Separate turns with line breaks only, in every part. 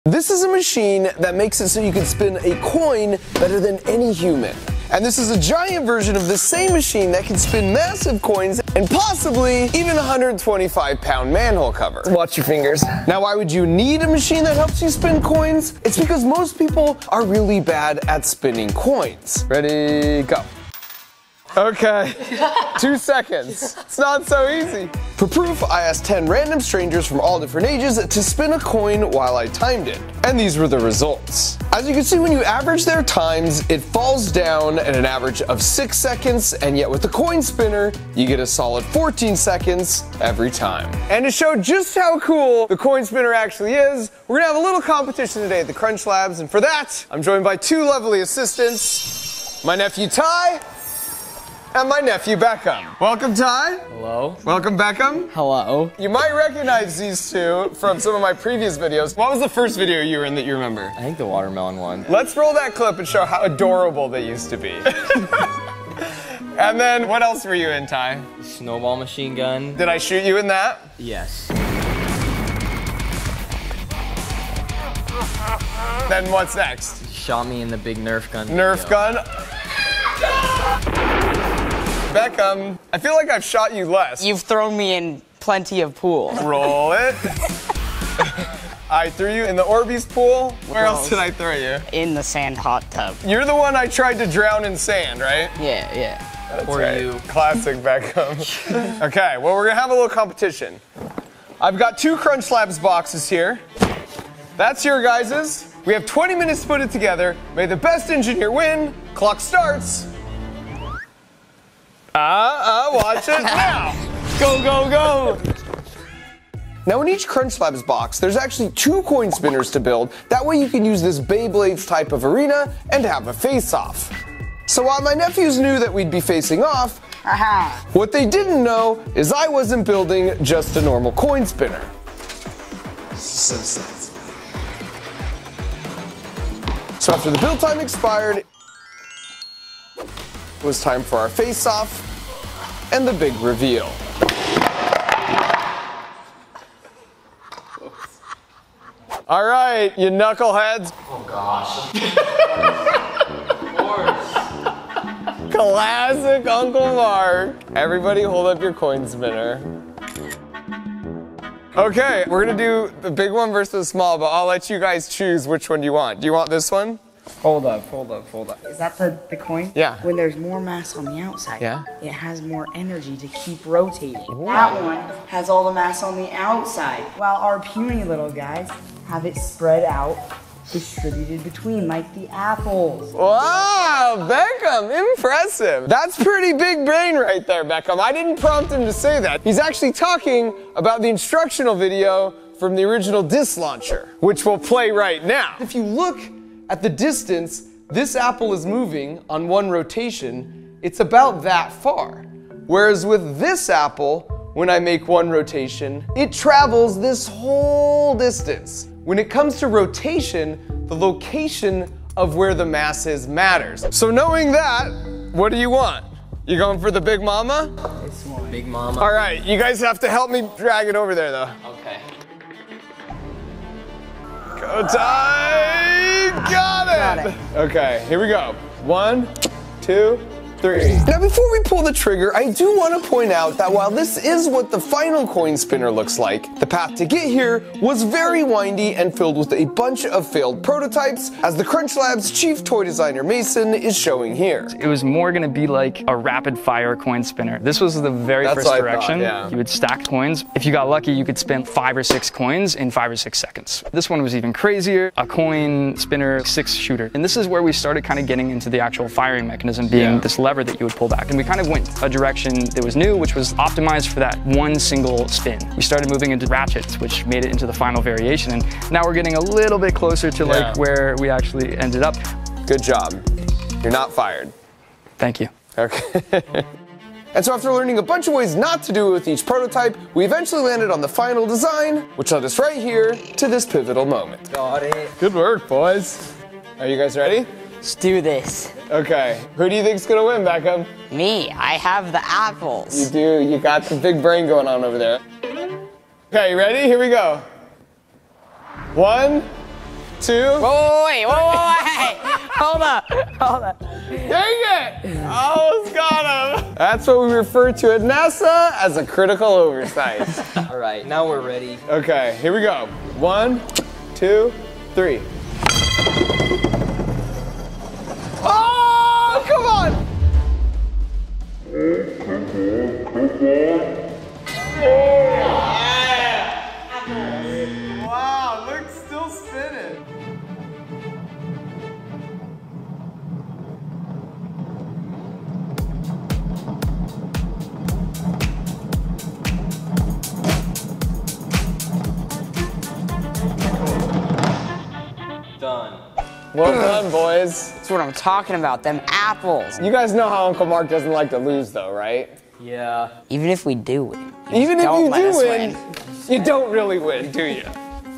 This is a machine that makes it so you can spin a coin better than any human. And this is a giant version of the same machine that can spin massive coins and possibly even a 125-pound manhole cover. Watch your fingers. Now, why would you need a machine that helps you spin coins? It's because most people are really bad at spinning coins. Ready, go. Okay, 2 seconds. It's not so easy. For proof, I asked 10 random strangers from all different ages to spin a coin while I timed it. And these were the results. As you can see, when you average their times, it falls down at an average of 6 seconds, and yet with the coin spinner, you get a solid 14 seconds every time. And to show just how cool the coin spinner actually is, we're gonna have a little competition today at the Crunch Labs, and for that, I'm joined by 2 lovely assistants, my nephew Ty, and my nephew Beckham. Welcome, Ty.
Hello.
Welcome, Beckham.
Hello. You
might recognize these two from some of my previous videos. What was the first video you were in that you remember?
I think the watermelon one.
Let's roll that clip and show how adorable they used to be. And then, what else were you in, Ty?
Snowball machine gun.
Did I shoot you in that?
Yes.
Then what's next?
You shot me in the big Nerf gun.
Nerf gun. Beckham, I feel like I've shot you less.
You've thrown me in plenty of pools.
Roll it. I threw you in the Orbeez pool. Where else did I throw you?
In the sand hot tub.
You're the one I tried to drown in sand, right?
Yeah.
That's right. You. Classic Beckham. Okay, well, we're gonna have a little competition. I've got 2 Crunch Labs boxes here. That's your guys's. We have 20 minutes to put it together. May the best engineer win. Clock starts. Watch it now.
Go, go, go.
Now in each Crunch Labs box, there's actually 2 coin spinners to build. That way you can use this Beyblades type of arena and have a face-off. So while my nephews knew that we'd be facing off, what they didn't know is I wasn't building just a normal coin spinner. So after the build time expired, it was time for our face-off and the big reveal. All right, you knuckleheads.
Oh gosh. Of course.
Classic Uncle Mark. Everybody hold up your coin spinner. Okay, we're gonna do the big one versus the small, but I'll let you guys choose which one you want. Do you want this one?
Hold up.
Is that the coin?
Yeah.
When there's more mass on the outside,
Yeah.
it has more energy to keep rotating. Ooh. That one has all the mass on the outside, while our puny little guys have it spread out, distributed between, like the apples.
Wow, Beckham, impressive. That's pretty big brain right there, Beckham. I didn't prompt him to say that. He's actually talking about the instructional video from the original disc launcher, which we'll play right now. If you look at the distance this apple is moving on one rotation, it's about that far. Whereas with this apple, when I make one rotation, it travels this whole distance. When it comes to rotation, the location of where the mass is matters. So knowing that, what do you want? You going for the Big Mama?
This one. Big Mama.
All right, you guys have to help me drag it over there though.
Okay.
Go Ty! Got it! Okay, here we go. 1, 2, 3. Now before we pull the trigger, I do want to point out that while this is what the final coin spinner looks like, the path to get here was very windy and filled with a bunch of failed prototypes, as the Crunch Labs chief toy designer Mason is showing here.
It was more going to be like a rapid fire coin spinner. This was the very first direction.
Yeah.
You would stack coins. If you got lucky, you could spin 5 or 6 coins in 5 or 6 seconds. This one was even crazier, a coin spinner 6 shooter. And this is where we started kind of getting into the actual firing mechanism being this lever that you would pull back. And we kind of went a direction that was new, which was optimized for that one single spin. We started moving into ratchets, which made it into the final variation. And now we're getting a little bit closer to like where we actually ended up.
Good job. You're not fired.
Thank you.
Okay. And so after learning a bunch of ways not to do it with each prototype, we eventually landed on the final design, which led us right here to this pivotal moment.
Got it.
Good work, boys. Are you guys ready?
Let's do this.
Okay, who do you think's gonna win, Beckham?
Me, I have the apples.
You do, you got the big brain going on over there. Okay, you ready? Here we go. 1, 2.
Wait. Hold up.
Dang it! Almost got him. That's what we refer to at NASA as a critical oversight.
All right, now we're ready.
Okay, here we go. 1, 2, 3. Oh, come on! Wow, look, still spinning.
Done.
Well done, boys.
That's what I'm talking about, them apples.
You guys know how Uncle Mark doesn't like to lose, though, right?
Yeah.
Even if we do win.
Even if
don't
you
let
do
us
win, you don't really win, do you?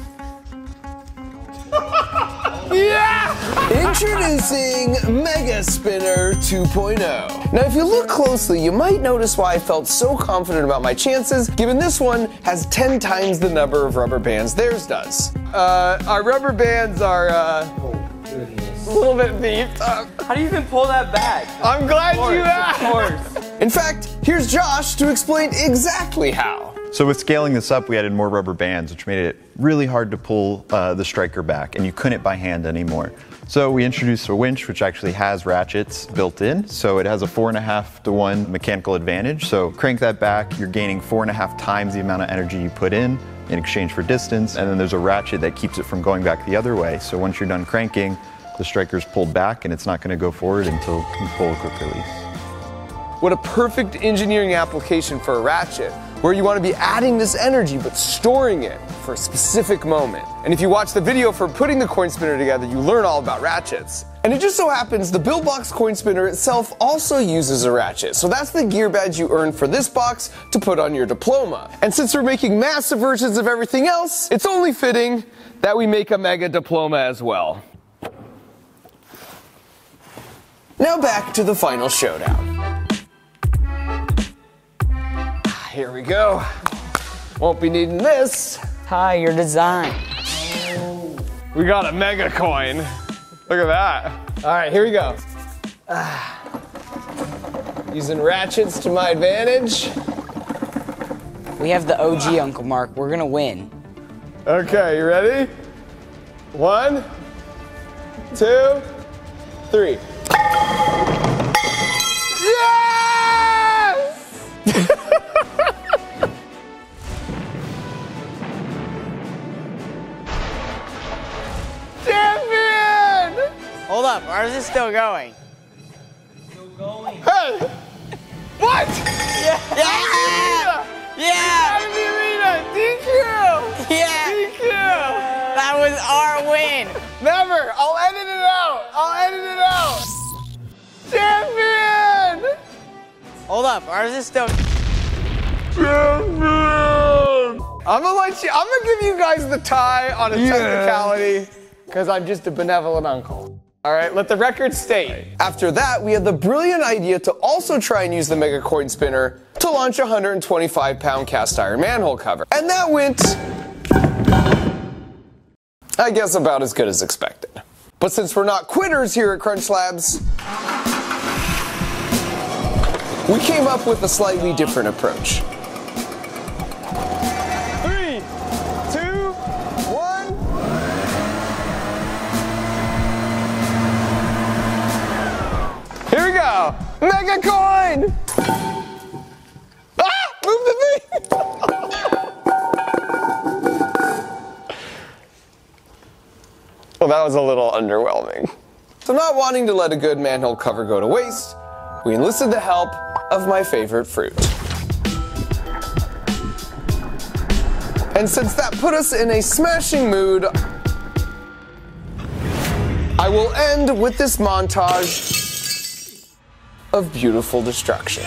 Yeah! Introducing Mega Spinner 2.0. Now, if you look closely, you might notice why I felt so confident about my chances, given this one has 10 times the number of rubber bands theirs does. Our rubber bands are, a little bit beefed up.
How do you even pull that back?
I'm glad you asked.
Of course.
In fact, here's Josh to explain exactly how.
So with scaling this up, we added more rubber bands, which made it really hard to pull the striker back, and you couldn't by hand anymore. So we introduced a winch, which actually has ratchets built in, so it has a 4.5 to 1 mechanical advantage. So crank that back, you're gaining 4.5 times the amount of energy you put in exchange for distance, and then there's a ratchet that keeps it from going back the other way. So once you're done cranking, the striker's pulled back, and it's not going to go forward until you pull a quick release.
What a perfect engineering application for a ratchet, where you want to be adding this energy but storing it for a specific moment. And if you watch the video for putting the coin spinner together, you learn all about ratchets. And it just so happens the Build Box coin spinner itself also uses a ratchet. So that's the gear badge you earn for this box to put on your diploma. And since we're making massive versions of everything else, it's only fitting that we make a mega diploma as well. Now back to the final showdown. Here we go. Won't be needing this.
Hi, your design.
We got a mega coin. Look at that. All right, here we go. Using ratchets to my advantage.
We have the OG Uncle Mark. We're gonna win.
Okay, you ready? 1, 2, 3. Yes! Champion!
Hold up, ours is still going.
Hey! What?
Yeah! Yeah!
Out of the arena! DQ!
Yeah!
DQ!
That was our win!
Never! I'll edit it out! I'll edit it out! Champion!
Hold up, ours is still...
I'm gonna give you guys the tie on a technicality, because I'm just a benevolent uncle. All right, let the record state. After that, we had the brilliant idea to also try and use the Mega Coin Spinner to launch a 125-pound cast iron manhole cover. And that went, I guess, about as good as expected. But since we're not quitters here at Crunch Labs, we came up with a slightly different approach. 3, 2, 1. Here we go. Mega coin. Ah! Move the thing. Well, that was a little underwhelming. So not wanting to let a good manhole cover go to waste, we enlisted the help of my favorite fruit. And since that put us in a smashing mood, I will end with this montage of beautiful destruction.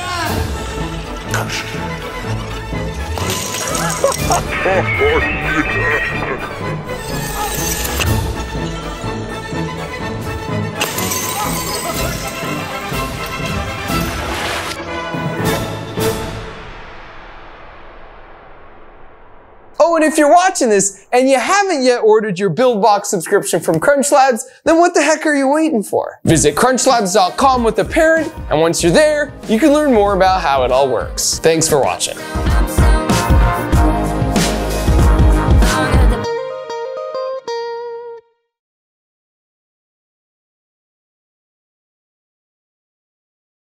Oh, and if you're watching this and you haven't yet ordered your BuildBox subscription from CrunchLabs, then what the heck are you waiting for? Visit crunchlabs.com with a parent, and once you're there, you can learn more about how it all works. Thanks for watching.